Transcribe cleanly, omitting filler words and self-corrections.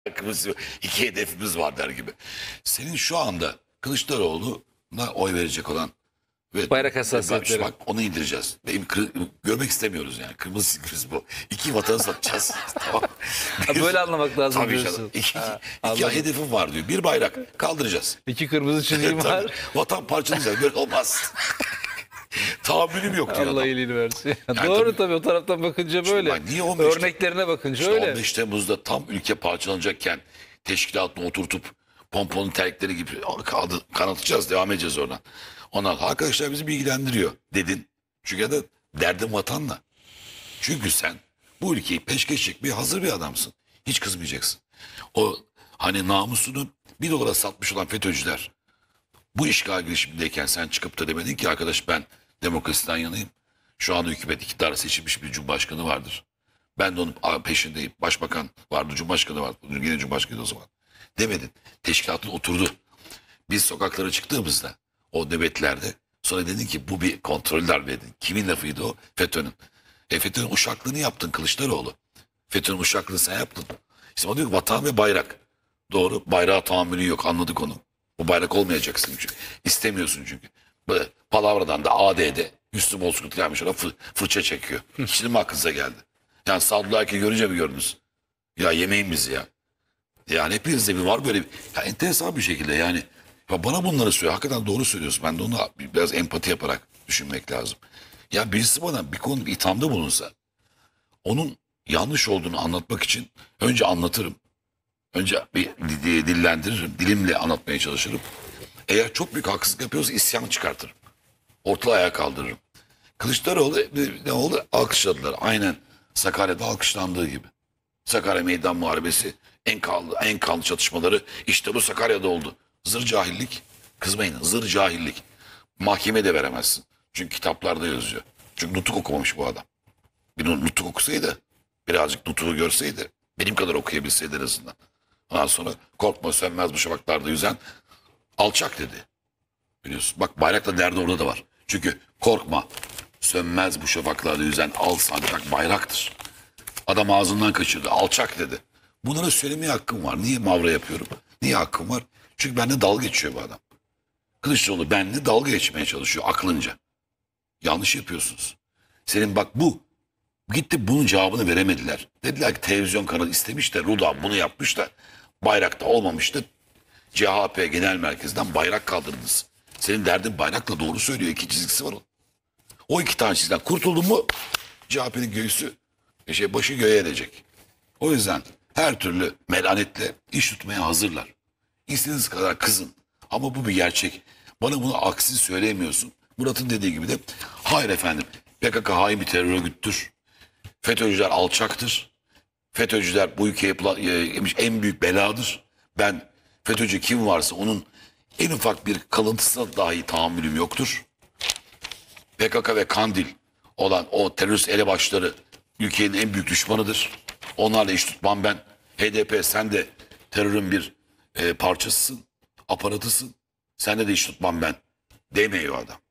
Kıbrıs iki hedefimiz var der gibi. Senin şu anda Kılıçdaroğlu'na oy verecek olan ve Bayrak hassasiyetleri. bak onu indireceğiz. Görmek istemiyoruz yani. Kırmızı kriz bu. İki vatanı satacağız. Tamam. Ha, böyle anlamak lazım Tabii diyorsun. canım. İki Anladım. hedefim var diyor. Bir bayrak kaldıracağız. İki kırmızı çizgi Tabii. var. Vatan parçalayacağız. Böyle olmaz. Tahammülüm yok diyor Allah adam. iyiliğini versin. Yani Doğru tabii o taraftan bakınca böyle. bak, niye 15 Örneklerine bakınca İşte öyle. 15 Temmuz'da tam ülke parçalanacakken teşkilatını oturtup pomponun terkleri gibi kanatacağız, devam edeceğiz oradan. Onlar arkadaşlar bizi bilgilendiriyor dedin. Çünkü ya da derdin vatanla. Çünkü sen bu ülkeyi peşkeş çekmeye hazır bir adamsın. Hiç kızmayacaksın. O hani namusunu bir dolara satmış olan FETÖ'cüler bu işgal girişimindeyken sen çıkıp da demedin ki arkadaş ben demokrasiden yanayım. Şu anda hükümet iktidara seçilmiş bir cumhurbaşkanı vardır. Ben de onun peşindeyim. Başbakan vardı, cumhurbaşkanı vardı. Yine cumhurbaşkanı o zaman. Demedin. Teşkilatın oturdu. Biz sokaklara çıktığımızda o nöbetlerde sonra dedin ki bu bir kontroller dedin. Kimin lafıydı o? FETÖ'nün. FETÖ'nün uşaklığını yaptın Kılıçdaroğlu. FETÖ'nün uşaklığını sen yaptın. İşte o diyor ki vatan ve bayrak. Doğru. Bayrağa tahammülün yok. Anladık onu. Bu bayrak olmayacaksın çünkü. İstemiyorsun çünkü. Böyle palavradan da AD'de Hüsnü Bozkurt gelmiş ona fırça çekiyor. Şimdi mi aklınıza geldi? Yani Sadullah Erkin görünce mi gördünüz? Ya yemeyin bizi ya. Yani hepinizde bir var böyle ya enteresan bir şekilde yani. Ya bana bunları söylüyor. Hakikaten doğru söylüyorsun. Ben de onu biraz empati yaparak düşünmek lazım. Ya birisi bana bir konu ithamda bulunsa onun yanlış olduğunu anlatmak için önce anlatırım. Önce bir dillendiririm. Dilimle anlatmaya çalışırım. Eğer çok büyük haksızlık yapıyorsa isyan çıkartırım. Ortalığı ayağa kaldırırım. Kılıçdaroğlu ne oldu? Alkışladılar. Aynen Sakarya'da alkışlandığı gibi. Sakarya Meydan Muharebesi en kanlı çatışmaları işte bu Sakarya'da oldu. Zır cahillik. Kızmayın zır cahillik. Mahkeme de veremezsin. Çünkü kitaplarda yazıyor. Çünkü nutuk okumamış bu adam. Bir nutuk okusaydı birazcık nutuğu görseydi benim kadar okuyabilseydi en azından. Ondan sonra korkma sönmez bu şafaklarda yüzen alçak dedi. Biliyorsun. Bak bayrakla derdi orada da var. Çünkü korkma sönmez bu şafaklarda yüzen al sancak bayraktır. Adam ağzından kaçırdı. Alçak dedi. Bunları söylemeye hakkım var. Niye mavra yapıyorum? Niye hakkım var? Çünkü benimle dalga geçiyor bu adam. Kılıçdaroğlu benimle dalga geçmeye çalışıyor aklınca. Yanlış yapıyorsunuz. Senin bak bu. Gitti bunun cevabını veremediler. Dediler ki televizyon kanalı istemiş de Ruda bunu yapmış da bayrakta olmamıştı. CHP Genel Merkez'den bayrak kaldırdınız. Senin derdin bayrakla doğru söylüyor. İki çizgisi var o. O iki tane çizgiden kurtuldun mu CHP'nin göğsü başı göğe erecek. O yüzden her türlü melanetle iş tutmaya hazırlar. İstediğiniz kadar kızın. Ama bu bir gerçek. Bana bunu aksi söyleyemiyorsun. Murat'ın dediği gibi de hayır efendim PKK hain bir terör örgüttür. FETÖ'cüler alçaktır. FETÖ'cüler bu ülkeye yemiş en büyük beladır. Ben FETÖ'cü kim varsa onun en ufak bir kalıntısına dahi tahammülüm yoktur. PKK ve Kandil olan o terörist elebaşları ülkenin en büyük düşmanıdır. Onlarla iş tutmam ben. HDP sen de terörün bir parçasısın, aparatısın. Sen de iş tutmam ben demiyor adam.